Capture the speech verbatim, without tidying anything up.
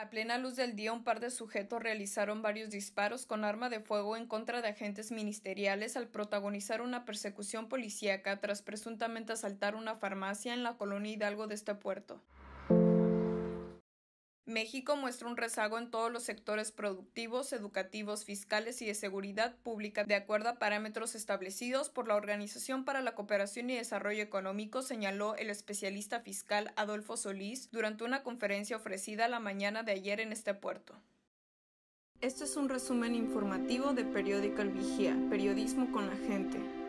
A plena luz del día, un par de sujetos realizaron varios disparos con arma de fuego en contra de agentes ministeriales al protagonizar una persecución policíaca tras presuntamente asaltar una farmacia en la colonia Hidalgo de este puerto. México muestra un rezago en todos los sectores productivos, educativos, fiscales y de seguridad pública, de acuerdo a parámetros establecidos por la Organización para la Cooperación y Desarrollo Económico, señaló el especialista fiscal Adolfo Solís durante una conferencia ofrecida la mañana de ayer en este puerto. Este es un resumen informativo de Periódico El Vigía, periodismo con la gente.